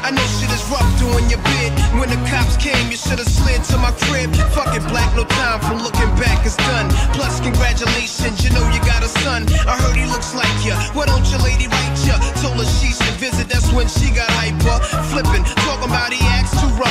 I know shit is rough doing your bid. When the cops came, you should've slid to my crib. Fuck it, black, no time for looking back, it's done. Plus, congratulations, you know you got a son. I heard he looks like ya. Why don't your lady write ya? Told her she should visit, that's when she got hyper. Flipping, talking about he acts too rough.